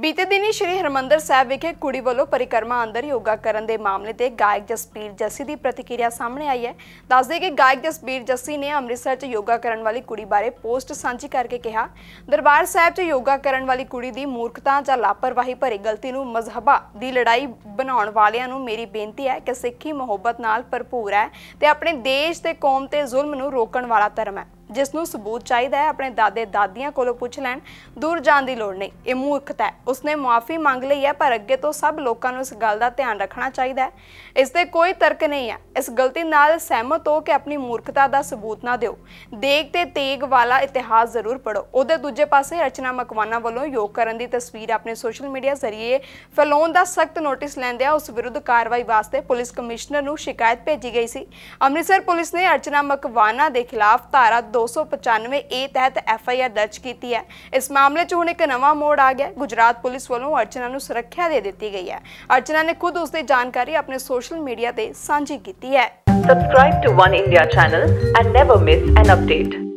बीते दिनी श्री हरमंदर साहिब विखे कुड़ी वालों परिक्रमा अंदर योगा करन दे मामले ते गायक जसबीर जस्सी की प्रतिक्रिया सामने आई है। दस दे कि गायक जसबीर जस्सी ने अमृतसर च योगा करन वाली कुड़ी बारे पोस्ट सांझी करके कहा, दरबार साहिब च योगा करन वाली कुड़ी दी मूर्खता जां लापरवाही भरी गलती नूं मजहबा दी लड़ाई बनाउण वालियां नूं मेरी बेनती है कि सिੱਖੀ मुहब्बत नाल भरपूर है ते अपने देश ते कौम ते जुल्म नूं रोकण वाला धर्म है, जिसनूं सबूत चाहिदा है अपने दादे दादियां कोलों पुछ लैण, दूर जाण दी लोड़ नहीं। ये मूर्खता है। उसने मुआफ़ी मंग लई है, पर अगे तो सब लोगों नूं इस गल दा ध्यान रखना चाहिदा है। इसते कोई तर्क नहीं है। इस गलती नाल सहमत हो के अपनी मूर्खता दा सबूत ना दिओ। देग ते तेग वाला इतिहास जरूर पढ़ो। उहदे दूजे पासे अर्चना मकवाना वालों योग करन दी तस्वीर अपने सोशल मीडिया जरिए फैलाउण दा सख्त नोटिस लैंदिआं उस विरुद्ध कार्रवाई वास्ते पुलिस कमिश्नर नूं शिकायत भेजी गई सी। अमृतसर पुलिस ने अर्चना मकवाना दे खिलाफ धारा 295A तहत FIR दर्ज की है। इस मामले च हुण एक नवा मोड़ आ गया। गुजरात पुलिस वालों अर्चना नूं सुरक्षा दे दी गई है। अर्चना ने खुद उसकी जानकारी अपने सोशल मीडिया ते सांझी की है। Subscribe to One India channel and never miss an update.